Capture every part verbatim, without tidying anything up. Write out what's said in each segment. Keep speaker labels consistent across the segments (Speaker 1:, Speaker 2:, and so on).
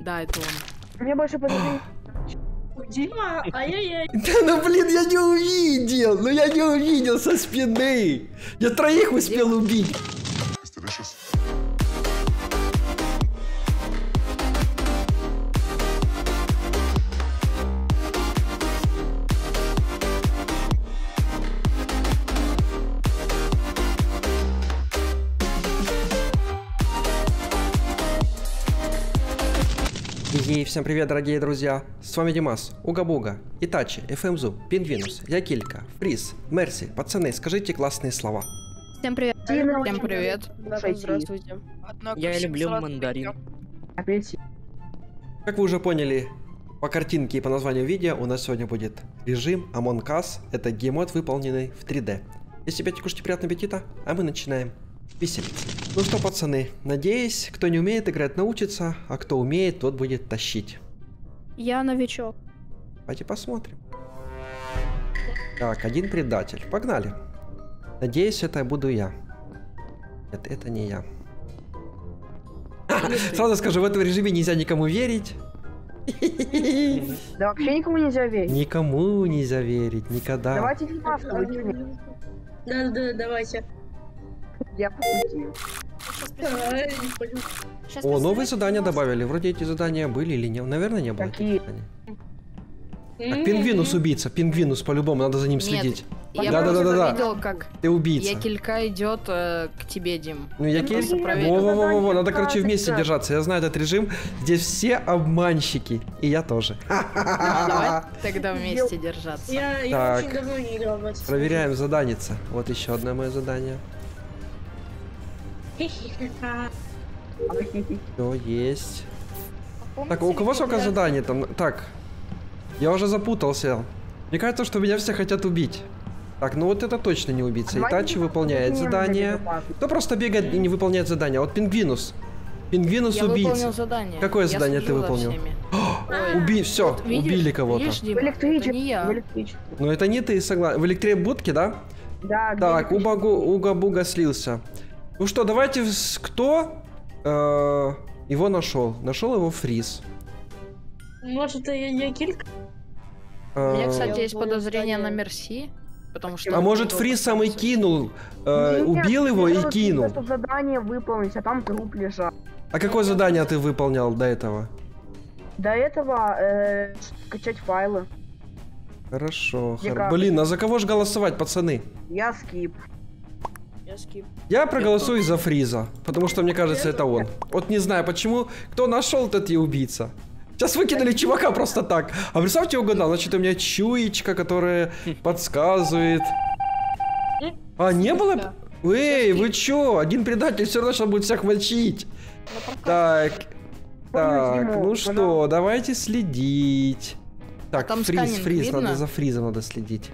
Speaker 1: Да, это он.
Speaker 2: Мне больше подозрение.
Speaker 3: Дима, ай-яй-яй.
Speaker 4: Да ну блин, я не увидел! Ну я не увидел со спины! Я троих успел убить! Ей, всем привет, дорогие друзья! С вами Димас, Уга-Буга, Итачи, эф эм Zoom, Пингвинус, Якилька, Фриз, Мерси. Пацаны, скажите классные слова.
Speaker 5: Всем привет.
Speaker 1: Всем привет.
Speaker 5: Здравствуйте.
Speaker 6: Я люблю мандарин.
Speaker 4: Как вы уже поняли по картинке и по названию видео, у нас сегодня будет режим Among Us. Это геймод, выполненный в три дэ. Если опять кушайте, приятного аппетита, а мы начинаем веселиться. Ну что, пацаны, надеюсь, кто не умеет играть, научится, а кто умеет, тот будет тащить.
Speaker 5: Я новичок.
Speaker 4: Давайте посмотрим. Так, один предатель. Погнали. Надеюсь, это буду я. Нет, это не я. Сразу скажу, в этом режиме нельзя никому верить.
Speaker 2: Да вообще никому нельзя верить.
Speaker 4: Никому нельзя верить, никогда.
Speaker 2: Давайте Димаску выкинем.
Speaker 3: Да, да, давайте.
Speaker 2: Я пошутил.
Speaker 3: Ай, не понял.
Speaker 4: О, новые задания добавили. Вроде эти задания были или нет. Наверное, не было.
Speaker 2: Какие?
Speaker 4: Так, пингвинус убийца. Пингвинус по-любому, надо за ним следить.
Speaker 1: Я
Speaker 4: Да, да,
Speaker 1: просто
Speaker 4: да, да, да.
Speaker 1: видел, как
Speaker 4: Ты убийца.
Speaker 1: Якилька идет э, к тебе, Дим.
Speaker 4: Ну, Якиль?
Speaker 1: просто проверил.
Speaker 4: Во-во-во-во, надо, короче, вместе
Speaker 2: Задание.
Speaker 4: держаться. Я знаю этот режим. Здесь все обманщики. И я тоже.
Speaker 1: Ну, давай тогда вместе держаться.
Speaker 3: Я, я
Speaker 4: Так.
Speaker 3: очень давно не играл в это.
Speaker 4: Проверяем заданица. Вот еще одно мое задание.
Speaker 3: Хе-хе-ха.
Speaker 4: Все, есть. Так, у кого сколько заданий там? Так, я уже запутался. Мне кажется, что меня все хотят убить. Так, ну вот это точно не убийца. Итачи выполняет задание. Кто просто бегает и не выполняет задание? Вот Пингвинус. Пингвинус
Speaker 1: Я выполнил
Speaker 4: убийца.
Speaker 1: задание.
Speaker 4: Какое
Speaker 1: Я
Speaker 4: задание ты
Speaker 1: слежу за
Speaker 4: выполнил?
Speaker 1: всеми.
Speaker 4: Уби, все,
Speaker 1: Вот видишь-
Speaker 4: убили кого-то.
Speaker 1: видишь, Дим,
Speaker 2: В электричестве.
Speaker 1: это не я.
Speaker 2: В электричестве.
Speaker 4: Ну это не ты, согласен. В электробудке, да?
Speaker 2: Да, где
Speaker 4: Так,
Speaker 2: электричество?
Speaker 4: Уга-Буга Уга-Буга слился. Ну что, давайте, с- кто э, его нашел? Нашел его Фриз.
Speaker 3: Может, это я, я килька?
Speaker 1: У меня,
Speaker 4: Э,
Speaker 1: кстати, есть
Speaker 3: Я понял
Speaker 1: подозрение на
Speaker 3: задание.
Speaker 1: Мерси, потому что...
Speaker 4: А может Фриз сам и кинул, э,
Speaker 2: Нет,
Speaker 4: убил его
Speaker 2: мне
Speaker 4: и
Speaker 2: надо
Speaker 4: кинул?
Speaker 2: Это задание выполнить, а там труп лежал.
Speaker 4: А какое задание ты выполнял до этого?
Speaker 2: До этого э, скачать файлы.
Speaker 4: Хорошо,
Speaker 2: Я
Speaker 4: хор-
Speaker 2: как?
Speaker 4: блин, а за кого же голосовать, пацаны?
Speaker 2: Я скип.
Speaker 1: Я скип.
Speaker 4: Я проголосую за Фриза, потому что мне кажется, это он. Вот не знаю почему, кто нашел, тот и убийца. Сейчас выкинули чувака просто так. А представьте, угадал, значит у меня чуечка, которая подсказывает. А, не было? Эй, вы чё? Один предатель все равно сейчас будет всех мочить. Так, так,
Speaker 2: Диму,
Speaker 4: ну что,
Speaker 2: пожалуйста.
Speaker 4: давайте следить. Так,
Speaker 1: там
Speaker 4: Фриз,
Speaker 1: сканинг
Speaker 4: Фриз,
Speaker 1: видно?
Speaker 4: надо за Фризом надо следить.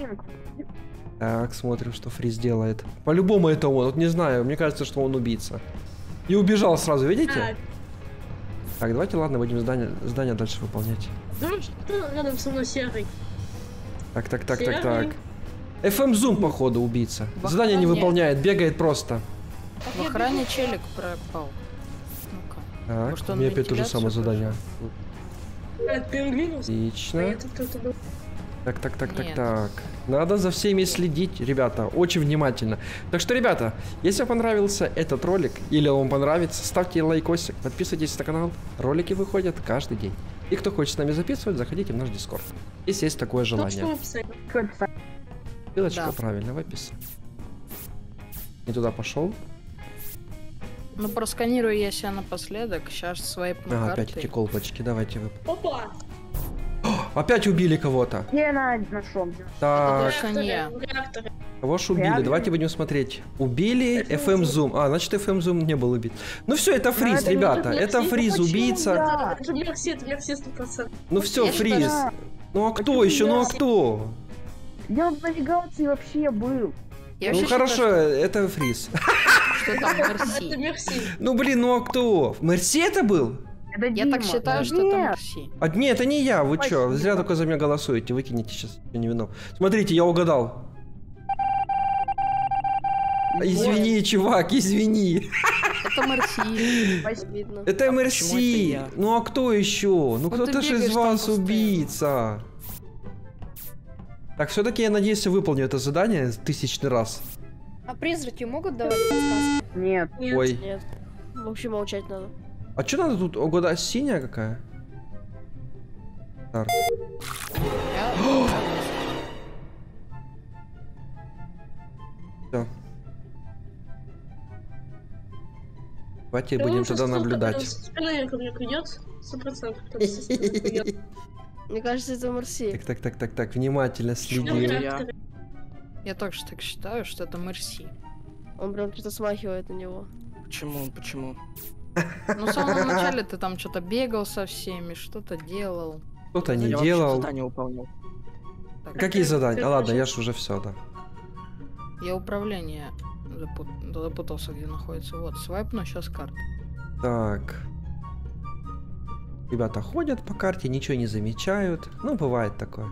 Speaker 4: Так, смотрим, что Фриз делает. По-любому это он, вот не знаю, мне кажется, что он убийца. И убежал сразу, видите?
Speaker 3: А,
Speaker 4: Так, давайте, ладно, будем здание, здание дальше выполнять.
Speaker 3: ну что рядом со мной серый?
Speaker 4: Так, так, так, так,
Speaker 3: Серый.
Speaker 4: так. эф эм Zoom, походу, убийца.
Speaker 1: В
Speaker 4: Задание не
Speaker 1: охране.
Speaker 4: выполняет, бегает просто.
Speaker 1: В охране челик пропал. Ну-ка.
Speaker 4: Так,
Speaker 1: Может,
Speaker 4: у
Speaker 1: он
Speaker 4: меня опять то же
Speaker 1: вентиляцию
Speaker 4: самое задание.
Speaker 3: А, пингвинус? А
Speaker 4: Отлично.
Speaker 3: это кто-то был.
Speaker 4: Так, так, так, так,
Speaker 1: Нет.
Speaker 4: так. Надо за всеми следить, ребята, очень внимательно. Так что, ребята, если вам понравился этот ролик, или он понравится, ставьте лайкосик, подписывайтесь на канал. Ролики выходят каждый день. И кто хочет с нами записывать, заходите в наш Дискорд. Если есть такое
Speaker 3: Только что
Speaker 4: желание.
Speaker 3: написать.
Speaker 4: Ссылочка
Speaker 1: Да.
Speaker 4: правильно в описании. Не туда пошел.
Speaker 1: Ну, просканирую я себя напоследок. Сейчас свайпну
Speaker 4: А,
Speaker 1: картой.
Speaker 4: опять эти колбочки, давайте вы.
Speaker 3: Опа!
Speaker 4: Опять убили кого-то.
Speaker 2: Где я нашел?
Speaker 4: Так,
Speaker 1: точно не я.
Speaker 3: Реакторы.
Speaker 4: кого ж убили?
Speaker 2: Реально?
Speaker 4: Давайте будем смотреть. Убили эф эм Zoom. А, значит эф эм Zoom не был убит. Ну все, это Фриз,
Speaker 2: это не
Speaker 4: ребята.
Speaker 3: Мерси.
Speaker 4: Это Фриз,
Speaker 2: Почему
Speaker 4: убийца.
Speaker 2: я?
Speaker 3: Это Мерси, это Мерси сто процентов.
Speaker 4: Ну все,
Speaker 1: Я
Speaker 4: Фриз.
Speaker 2: считаю-
Speaker 4: Ну а кто
Speaker 2: Почему
Speaker 4: еще? Ну а
Speaker 3: Мерси?
Speaker 4: кто?
Speaker 2: Я в навигации вообще был.
Speaker 1: Я
Speaker 4: Ну
Speaker 1: вообще
Speaker 4: хорошо,
Speaker 1: считаю,
Speaker 4: это Фриз.
Speaker 1: что там
Speaker 3: Это
Speaker 1: Мерси.
Speaker 3: Мерси.
Speaker 4: Ну блин, ну а кто? Мерси это был?
Speaker 2: Это
Speaker 1: Я
Speaker 2: Дима.
Speaker 1: так считаю, что это
Speaker 2: Нет.
Speaker 1: Мерси.
Speaker 4: А, нет, это не я, вы чё?
Speaker 2: Спасибо.
Speaker 4: Зря только за меня голосуете, выкинете сейчас, я не виноват. Смотрите, я угадал. Извини, чувак, извини.
Speaker 1: Это Мерси.
Speaker 5: Видно.
Speaker 4: Это
Speaker 6: почему
Speaker 4: МРС.
Speaker 6: это я?
Speaker 4: Ну а кто еще? Ну
Speaker 1: Вот
Speaker 4: кто-то
Speaker 1: ты
Speaker 4: же из
Speaker 1: бегаешь там
Speaker 4: вас
Speaker 1: постоянно.
Speaker 4: убийца. Так, все-таки я надеюсь, я выполню это задание тысячный раз.
Speaker 5: А призраки могут давать подсказки?
Speaker 2: Нет.
Speaker 3: Нет.
Speaker 4: Ой.
Speaker 5: Нет. Вообще молчать надо.
Speaker 4: А что надо тут? Угадать, синяя какая? Старт.
Speaker 1: Я-
Speaker 4: Все. Давайте
Speaker 3: Я
Speaker 4: будем
Speaker 3: лучше
Speaker 4: тогда
Speaker 3: столько-
Speaker 4: наблюдать.
Speaker 3: Спиннер ко мне придет, сто процентов кто-то со спины придет.
Speaker 5: Мне кажется, это Марси.
Speaker 4: Так, так, так, так, так, внимательно
Speaker 3: Ну,
Speaker 4: следим.
Speaker 6: я.
Speaker 3: реактор.
Speaker 1: Я тоже так считаю, что это Мерси.
Speaker 5: Он прям что-то смахивает на него.
Speaker 6: Почему? Почему?
Speaker 1: Ну, в самом начале ты там что-то бегал со всеми, что-то делал.
Speaker 4: Кто-то не
Speaker 6: Я вообще
Speaker 4: делал.
Speaker 6: задание выполнял.
Speaker 1: Так,
Speaker 4: Какие задания? А ладно,
Speaker 3: Ты
Speaker 4: я ж уже все, да.
Speaker 1: Я управление запут- запутался, где находится. Вот, свайпну сейчас карты.
Speaker 4: Так. Ребята ходят по карте, ничего не замечают. Ну, бывает такое.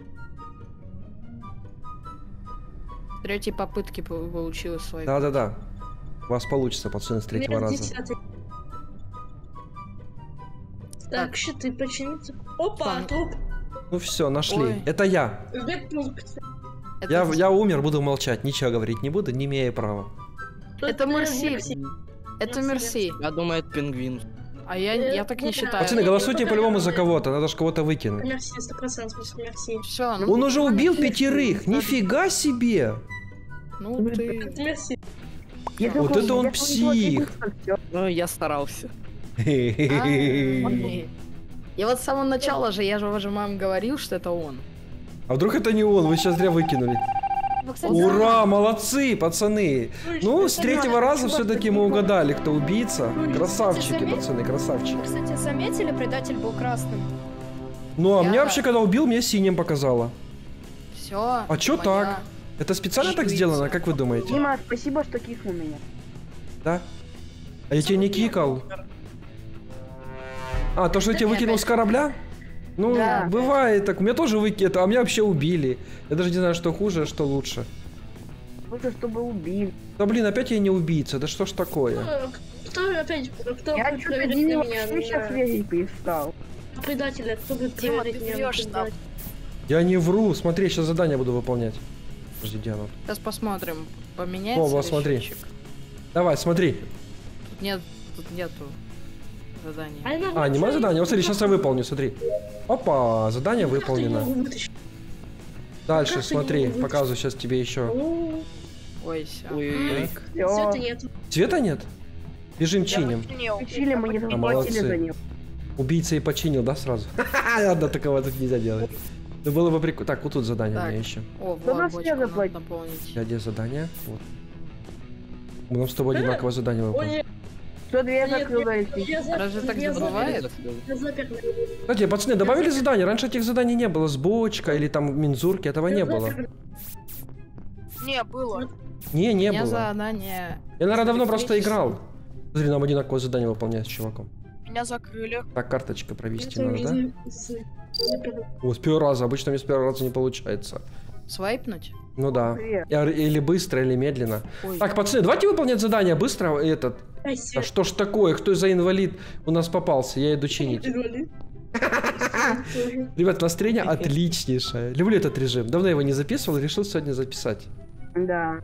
Speaker 1: С третьей попытки по- получилось свайп.
Speaker 4: Да-да-да. У вас получится, пацаны, с третьего
Speaker 3: Нет,
Speaker 4: раза.
Speaker 3: десятый. Так, щиты починить. Опа,
Speaker 1: Там-
Speaker 3: труп.
Speaker 4: Ну все, нашли.
Speaker 1: Ой.
Speaker 4: Это я.
Speaker 3: Медпункт.
Speaker 1: Это,
Speaker 4: Я, я умер, буду молчать, ничего говорить не буду, не имею права.
Speaker 1: Это Мерси.
Speaker 3: Мерси.
Speaker 1: это Мерси.
Speaker 6: Я думаю, это пингвин.
Speaker 1: А я, я так не
Speaker 3: Нет,
Speaker 1: считаю.
Speaker 4: Пацаны, голосуйте по-любому за кого-то, надо же кого-то выкинуть.
Speaker 3: Мерси, сто процентов, Мерси.
Speaker 1: Все, ну,
Speaker 4: Он уже убил пятерых, нифига себе!
Speaker 1: ну ты...
Speaker 3: Это Мерси.
Speaker 2: Если
Speaker 4: Вот
Speaker 2: вы-
Speaker 4: это он
Speaker 2: если вы не
Speaker 4: псих.
Speaker 2: то всё.
Speaker 6: Ну, я старался.
Speaker 1: А, Я вот с самого начала же, я же уже маме говорил, что это он.
Speaker 4: А вдруг это не он, вы сейчас зря выкинули.
Speaker 5: Вы, кстати,
Speaker 4: Ура, молодцы, пацаны! Ну, с третьего раза все-таки мы угадали, кто убийца. Красавчики, пацаны, красавчики.
Speaker 5: Вы, кстати, заметили, предатель был красным?
Speaker 4: Ну, а
Speaker 1: Я-
Speaker 4: мне вообще, когда убил, мне синим показало.
Speaker 1: Все.
Speaker 4: А чё так? Это специально так
Speaker 1: Убийца.
Speaker 4: сделано, как вы думаете?
Speaker 2: Дима, спасибо, что кикнул меня.
Speaker 4: Да? А я тебя не кикал. А, то, что я тебя выкинул с корабля? Ну,
Speaker 1: Да.
Speaker 4: бывает так. Меня тоже выкинули, а меня вообще убили. Я даже не знаю, что хуже, а что лучше.
Speaker 2: Лучше, чтобы убили.
Speaker 4: Да блин, опять я не убийца, да что ж такое?
Speaker 3: Э, Кто опять, кто
Speaker 2: Я
Speaker 3: будет
Speaker 2: что-то
Speaker 3: проверять
Speaker 2: Диме
Speaker 3: на
Speaker 2: вообще сейчас
Speaker 3: меня?
Speaker 2: верить перестал.
Speaker 3: На предателя, кто будет
Speaker 5: Дима,
Speaker 3: проверять
Speaker 5: ты
Speaker 3: меня? на
Speaker 5: врёшь нам.
Speaker 3: предателя?
Speaker 4: Я не вру, смотри, сейчас задание буду выполнять. Подожди, где оно?
Speaker 1: Сейчас посмотрим, поменяется
Speaker 4: О, вот
Speaker 1: ли
Speaker 4: смотри.
Speaker 1: счетчик.
Speaker 4: Давай, смотри.
Speaker 1: Тут нет, тут нету задания.
Speaker 3: А, я могу
Speaker 4: А, нема
Speaker 3: что-нибудь-
Speaker 4: задания? Вот смотри, сейчас я выполню, смотри. Опа, задание
Speaker 3: Карту не
Speaker 4: выполнено.
Speaker 3: могу вытащить.
Speaker 4: Дальше,
Speaker 3: карту не
Speaker 4: смотри,
Speaker 3: могу вытащить.
Speaker 4: показываю сейчас тебе еще.
Speaker 3: О,
Speaker 1: Ой, все.
Speaker 6: Ой-ой-ой.
Speaker 2: Всё.
Speaker 3: Цвета нет.
Speaker 4: Цвета нет? Бежим чиним.
Speaker 2: Включили, мы не заплатили
Speaker 4: молодцы.
Speaker 2: за него.
Speaker 4: Убийца и починил, да, сразу? Ладно, такого тут нельзя делать. Ну было бы прикольно. Так, вот тут задание у
Speaker 1: Так.
Speaker 4: меня еще.
Speaker 1: О,
Speaker 2: Да
Speaker 1: вот,
Speaker 2: нам
Speaker 1: бочку
Speaker 2: все
Speaker 1: надо
Speaker 2: заплатить.
Speaker 1: наполнить.
Speaker 4: Я где задание? Вот. У нас с тобой одинаковое задание
Speaker 3: О,
Speaker 4: выполнить.
Speaker 3: нет,
Speaker 2: Что дверь
Speaker 3: нет,
Speaker 2: закрыл,
Speaker 3: нет,
Speaker 2: Эльфи?
Speaker 3: я за-
Speaker 1: Разве так
Speaker 3: я за-
Speaker 1: бывает?
Speaker 3: я запер.
Speaker 4: Кстати, пацаны, добавили задание? Раньше этих заданий не было. С бочкой или там мензурки, этого не
Speaker 3: Я
Speaker 4: было.
Speaker 3: запер.
Speaker 5: Не, было.
Speaker 4: Не, не
Speaker 1: У меня
Speaker 4: было.
Speaker 1: задание...
Speaker 4: Я, наверное, давно просто
Speaker 1: электричество.
Speaker 4: играл. Смотри, нам одинаковое задание выполнять с чуваком.
Speaker 5: Меня закрыли.
Speaker 4: Так, карточка провести
Speaker 3: Это
Speaker 4: надо, да?
Speaker 3: не- с- запер.
Speaker 4: О, с первого раза. Обычно мне с первого раза не получается.
Speaker 1: Свайпнуть?
Speaker 4: Ну да.
Speaker 2: Привет.
Speaker 4: Я- Или быстро, или медленно.
Speaker 1: Ой,
Speaker 4: Так, пацаны, давайте выполнять задание быстро. Этот.
Speaker 3: Ай,
Speaker 4: А
Speaker 3: свет.
Speaker 4: что ж такое? Кто за инвалид у нас попался? Я иду чинить.
Speaker 3: Инвалид. Тоже.
Speaker 4: Ребят, настроение отличнейшее. Люблю этот режим. Давно его не записывал, решил сегодня записать.
Speaker 2: Да.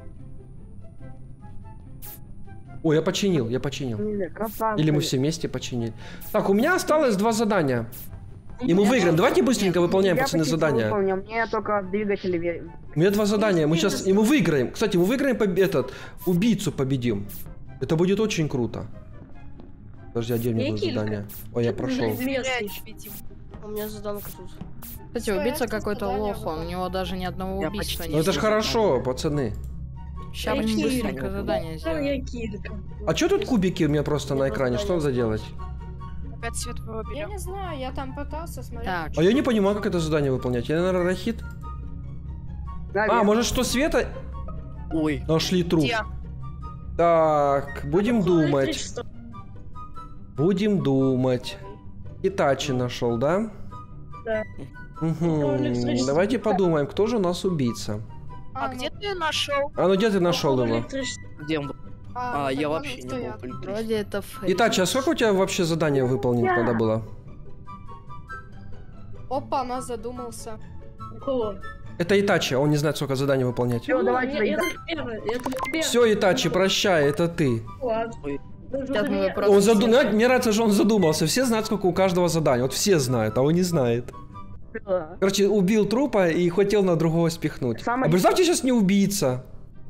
Speaker 4: О, я починил, я починил.
Speaker 2: Не знаю, красавцы.
Speaker 4: Или мы все вместе починили. Так, у меня осталось два задания. И мы выиграем. Давайте быстренько выполняем,
Speaker 2: Я
Speaker 4: пацаны,
Speaker 2: почти
Speaker 4: задания.
Speaker 2: выполнил, мне только двигатели ве-
Speaker 4: У меня два задания. Мы сейчас... И мы выиграем. Кстати, мы выиграем поб- этот... Убийцу победим. Это будет очень круто. Подожди, а где у меня
Speaker 3: Я
Speaker 4: было
Speaker 3: килька.
Speaker 4: задание? Ой, я прошел.
Speaker 3: Известный.
Speaker 5: У меня заданка тут.
Speaker 1: Кстати,
Speaker 5: Всё,
Speaker 1: убийца
Speaker 5: я
Speaker 1: какой-то
Speaker 5: задание
Speaker 1: лох, он, у него даже ни одного
Speaker 6: Я
Speaker 1: убийства
Speaker 6: почти-
Speaker 1: не
Speaker 4: Ну это же хорошо, пацаны.
Speaker 1: Сейчас мы
Speaker 3: Я
Speaker 1: быстренько
Speaker 6: килька.
Speaker 1: задание
Speaker 3: Да,
Speaker 1: сделаем.
Speaker 3: я килька.
Speaker 4: А что тут кубики у меня просто на экране? Что надо делать?
Speaker 5: Опять свет Я не знаю, я там пытался смотреть.
Speaker 1: Так,
Speaker 4: А я не понимаю, как это задание выполнять. Я, наверное, рахит. А,
Speaker 2: Наверх.
Speaker 4: может, что света?
Speaker 6: Ой.
Speaker 4: Нашли труп.
Speaker 5: Где?
Speaker 4: Так, будем думать.
Speaker 3: Электричество.
Speaker 4: Будем думать. Итачи нашел, да?
Speaker 3: Да.
Speaker 4: Угу.
Speaker 3: Электричество.
Speaker 4: Давайте подумаем, кто же у нас убийца.
Speaker 5: А, где ты нашел?
Speaker 4: А ну где ты нашел
Speaker 3: Походу,
Speaker 4: его?
Speaker 3: электричество.
Speaker 6: Где он был? А,
Speaker 5: вот
Speaker 6: я
Speaker 5: так
Speaker 6: вообще
Speaker 5: он
Speaker 6: не
Speaker 5: стоят.
Speaker 6: был.
Speaker 1: Вроде это Фриз.
Speaker 4: Итачи, а сколько у тебя вообще задания выполнить
Speaker 2: Я.
Speaker 4: надо было?
Speaker 5: Опа, нас задумался.
Speaker 3: У кого?
Speaker 4: Это Итачи, он не знает, сколько заданий выполнять.
Speaker 2: Всё,
Speaker 3: Ну,
Speaker 2: давайте
Speaker 3: я, я
Speaker 2: доедать.
Speaker 3: тут первый, я тут первый.
Speaker 4: Все, Итачи, прощай, это ты.
Speaker 3: Ладно.
Speaker 6: Ой.
Speaker 3: Даже
Speaker 1: Сейчас мы
Speaker 3: меня-
Speaker 1: просто-
Speaker 4: Он заду... Мне мне нравится, что он задумался. Все знают, сколько у каждого задания. Вот все знают, а он не знает.
Speaker 2: Всё.
Speaker 4: Короче, убил трупа и хотел на другого спихнуть.
Speaker 2: Самое-
Speaker 4: А представьте, сейчас не убийца.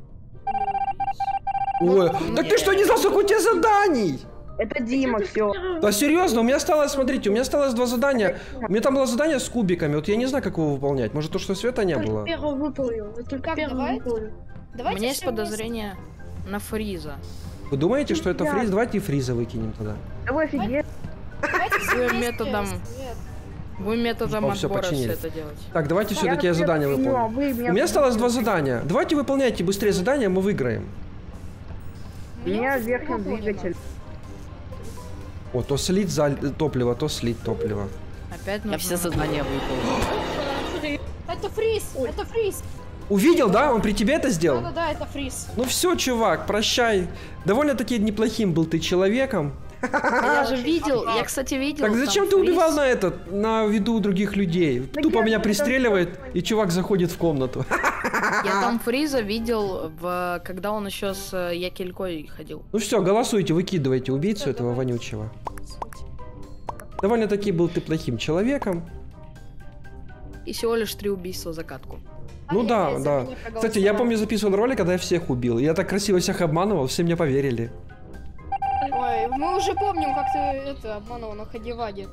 Speaker 4: Ой, так ты что не знал, сколько у тебя заданий?
Speaker 2: Это Дима, все.
Speaker 4: Да серьезно, у меня осталось, смотрите, у меня осталось два задания. У меня там было задание с кубиками, вот я не знаю, как его выполнять. Может, то, что света не
Speaker 3: Только
Speaker 4: было?
Speaker 3: первого выполнил. Я только
Speaker 5: Как,
Speaker 3: первого
Speaker 5: давай?
Speaker 3: выполнил.
Speaker 1: У
Speaker 5: Давайте
Speaker 1: меня есть
Speaker 5: все вместе.
Speaker 1: подозрение на Фриза.
Speaker 4: Вы думаете, что это
Speaker 2: Я-
Speaker 4: фриз? Давайте и фриза выкинем тогда.
Speaker 2: Давай офигеть.
Speaker 5: Давайте все
Speaker 1: Будем
Speaker 5: вместе,
Speaker 1: методом-
Speaker 5: Свет.
Speaker 1: Будем методом
Speaker 4: О, всё,
Speaker 1: отбора все
Speaker 4: починили.
Speaker 1: это делать.
Speaker 4: Так, давайте
Speaker 2: Я
Speaker 4: все-таки я задание
Speaker 2: вообще
Speaker 4: выполню.
Speaker 2: поняла, вы
Speaker 4: У меня осталось два
Speaker 2: отпустите.
Speaker 4: задания. Давайте выполняйте быстрее задания, мы выиграем.
Speaker 2: У меня
Speaker 5: уже
Speaker 2: верхний
Speaker 5: выполнено.
Speaker 2: двигатель.
Speaker 4: О, то слить за... топливо, то слить топливо.
Speaker 1: Опять
Speaker 6: Я
Speaker 1: нужно...
Speaker 6: все задания выполнил.
Speaker 5: Это фриз, это фриз.
Speaker 4: Увидел, да? Он при тебе это сделал?
Speaker 5: Да-да-да, это фриз.
Speaker 4: Ну все, чувак, прощай. Довольно-таки неплохим был ты человеком.
Speaker 1: Я же видел, я, кстати, видел.
Speaker 4: Так
Speaker 1: там
Speaker 4: зачем ты
Speaker 1: Фриз.
Speaker 4: убивал на этот, на виду других людей?
Speaker 2: Так
Speaker 4: Тупо
Speaker 2: я
Speaker 4: меня
Speaker 2: же
Speaker 4: пристреливает, и чувак заходит в комнату.
Speaker 1: Я там Фриза видел, в... когда он еще с э, Якелькой ходил.
Speaker 4: Ну все, голосуйте, выкидывайте убийцу этого вонючего. Довольно-таки был ты плохим человеком.
Speaker 1: И всего лишь три убийства за катку.
Speaker 4: Ну да,
Speaker 5: Ай-яй-яй, за
Speaker 4: да.
Speaker 5: меня проголосовали.
Speaker 4: Кстати, я помню, записывал ролик, когда я всех убил. Я так красиво всех обманывал, все мне поверили.
Speaker 5: Ой, мы уже помним, как ты это обманывал на Хадиваде.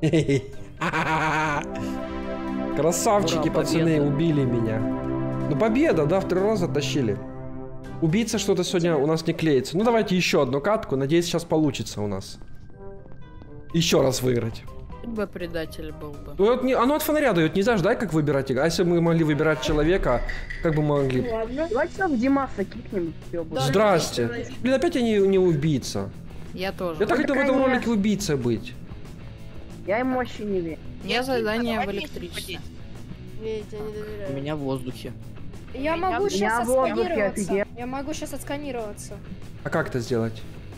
Speaker 4: Красавчики,
Speaker 6: Ура,
Speaker 4: пацаны,
Speaker 6: победа.
Speaker 4: убили меня. Ну победа, да, второй раз оттащили. Убийца что-то сегодня у нас не клеится. Ну давайте еще одну катку, надеюсь, сейчас получится у нас. Еще раз выиграть.
Speaker 1: Хоть бы предатель был бы.
Speaker 4: Ну, вот не, оно от фонаря дает, нельзя ждать, как выбирать. А если бы мы могли выбирать человека, как бы мы могли?
Speaker 3: Ладно.
Speaker 2: Давайте там Димаса кикнем. Всё, будет.
Speaker 4: Здрасте. Блин, опять я не, не убийца.
Speaker 1: Я тоже.
Speaker 4: Я так хотел в этом
Speaker 2: конечно.
Speaker 4: ролике убийца быть.
Speaker 2: Я ему вообще не верю.
Speaker 1: Я задание в электричестве.
Speaker 5: Ведь я не
Speaker 6: У
Speaker 5: доверяю.
Speaker 6: меня в воздухе.
Speaker 5: Я могу
Speaker 2: Я
Speaker 5: сейчас
Speaker 2: в воздухе
Speaker 5: отсканироваться.
Speaker 2: офигел.
Speaker 5: Я могу сейчас отсканироваться.
Speaker 4: А как это сделать?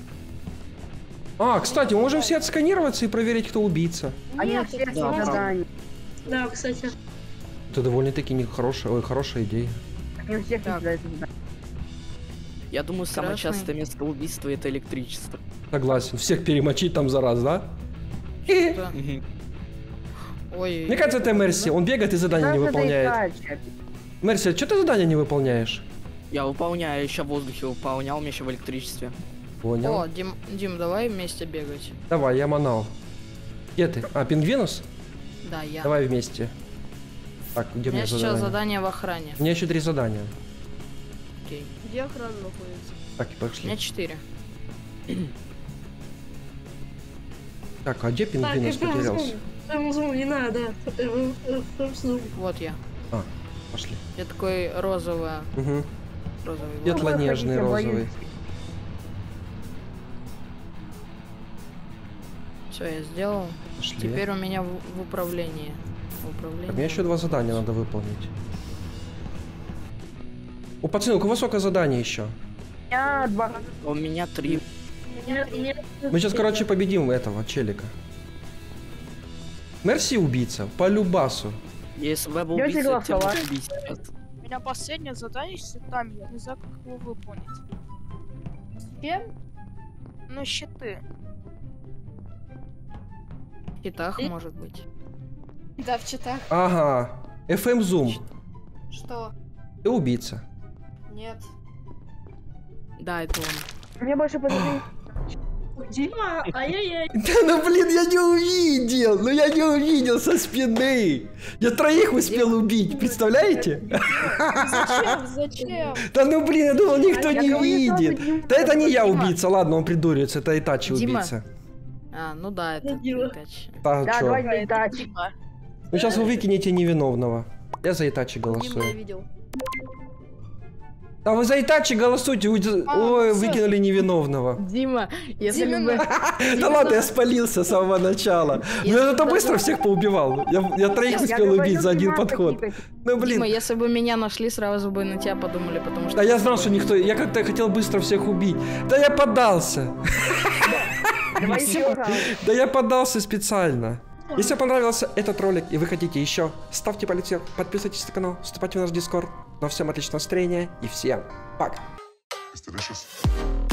Speaker 4: А, кстати, мы можем все отсканироваться и проверить, кто убийца.
Speaker 2: Они
Speaker 5: Нет,
Speaker 2: все
Speaker 5: это
Speaker 6: да,
Speaker 5: не
Speaker 6: да.
Speaker 2: задания.
Speaker 3: Да, кстати.
Speaker 4: Это довольно-таки нехорошая, ой, хорошая идея.
Speaker 2: Они у всех
Speaker 1: Так.
Speaker 2: за это задание.
Speaker 6: Я думаю, самое
Speaker 1: Красный.
Speaker 6: частое место убийства это электричество.
Speaker 4: Согласен. Всех перемочить там за раз, да?
Speaker 1: Да.
Speaker 6: Мгм.
Speaker 1: Ой.
Speaker 4: Мне кажется, это Мерси. Он бегает и задания не
Speaker 2: Надо
Speaker 4: выполняет.
Speaker 2: доедать.
Speaker 4: Мерси, а что ты задания не выполняешь?
Speaker 6: Я выполняю, еще в воздухе выполнял, мне еще в электричестве.
Speaker 4: Понял.
Speaker 1: О, Дим, Дим, давай вместе бегать.
Speaker 4: Давай, я манал. Где ты? А, пингвинус?
Speaker 1: Да, я.
Speaker 4: Давай вместе. Так, где
Speaker 1: У
Speaker 4: у меня
Speaker 1: меня сейчас
Speaker 4: задание?
Speaker 1: задание в охране.
Speaker 4: У меня еще три задания.
Speaker 1: Окей.
Speaker 5: Где охрана находится?
Speaker 4: Так, и
Speaker 1: У меня
Speaker 4: пошли.
Speaker 1: четыре.
Speaker 4: Так, а где пингвинус
Speaker 3: Так,
Speaker 4: потерялся?
Speaker 3: Прям зум, не надо. Прям, э, прям зум.
Speaker 1: Вот я.
Speaker 4: А, пошли.
Speaker 1: Я такой розовая.
Speaker 4: Угу.
Speaker 1: Розовый глаз.
Speaker 4: Светло-нежный,
Speaker 2: Я боюсь.
Speaker 4: розовый.
Speaker 1: Все, я сделал.
Speaker 4: Пошли.
Speaker 1: Теперь у меня в, в управлении. В управлении.
Speaker 4: Так, мне еще два задания надо выполнить. О, пацаны, у кого сколько заданий еще?
Speaker 2: Я два раза.
Speaker 6: У меня три.
Speaker 3: Нет, нет.
Speaker 4: Мы сейчас, короче, победим этого челика. Мерси убийца, по любасу.
Speaker 6: Если бы я был
Speaker 2: Идёте
Speaker 6: убийцей, тем
Speaker 2: голосовать?
Speaker 6: лучше убить сейчас.
Speaker 5: У меня последнее задание с щитами, я не знаю, как его выполнить. С чем? Ну, щиты.
Speaker 1: В китах, может быть.
Speaker 5: Да, в читах.
Speaker 4: Ага. эф эм Zoom.
Speaker 5: Что?
Speaker 4: Ты убийца.
Speaker 5: Нет.
Speaker 1: Да, это он.
Speaker 2: Мне больше подозрений.
Speaker 3: Дима, ай-яй-яй.
Speaker 4: Да ну блин, я не увидел! Ну я не увидел со спины! Я троих успел убить, представляете?
Speaker 5: Зачем? Зачем?
Speaker 4: Да ну блин, я думал, никто
Speaker 2: Я
Speaker 4: не
Speaker 2: говорю, сразу
Speaker 4: видит.
Speaker 2: Дима.
Speaker 4: Да это не я
Speaker 1: Дима.
Speaker 4: убийца, ладно, он придуривается, это Итачи
Speaker 1: Дима.
Speaker 4: убийца.
Speaker 1: А, ну да, это
Speaker 3: Дила.
Speaker 1: Итачи.
Speaker 4: Да,
Speaker 2: Да,
Speaker 4: чё?
Speaker 2: давай доедать.
Speaker 4: Ну сейчас вы выкинете невиновного. Я за Итачи
Speaker 5: Дима я
Speaker 4: голосую.
Speaker 5: видел.
Speaker 4: А вы за Итачи голосуйте. Вы-
Speaker 5: А,
Speaker 4: Ой,
Speaker 5: всё.
Speaker 4: выкинули невиновного.
Speaker 1: Дима, если
Speaker 5: Дима,
Speaker 1: бы...
Speaker 4: Да ладно, я спалился с самого начала. Ну
Speaker 1: Если
Speaker 4: это
Speaker 1: бы-
Speaker 4: быстро всех поубивал. Я, я троих
Speaker 2: Я
Speaker 4: успел
Speaker 2: говорю,
Speaker 4: убить за один
Speaker 2: Димас,
Speaker 4: подход.
Speaker 2: такие,
Speaker 4: Ну блин.
Speaker 1: Дима, если бы меня нашли, сразу бы на тебя подумали, потому что...
Speaker 4: Да я знал, что никто... Я как-то хотел быстро всех убить. Да я поддался.
Speaker 2: Давай еще раз.
Speaker 4: Да я поддался специально. Если вам понравился этот ролик и вы хотите еще, ставьте палец вверх, подписывайтесь на канал, вступайте в наш дискорд. Но всем отличного настроения и всем пока.
Speaker 7: It's delicious.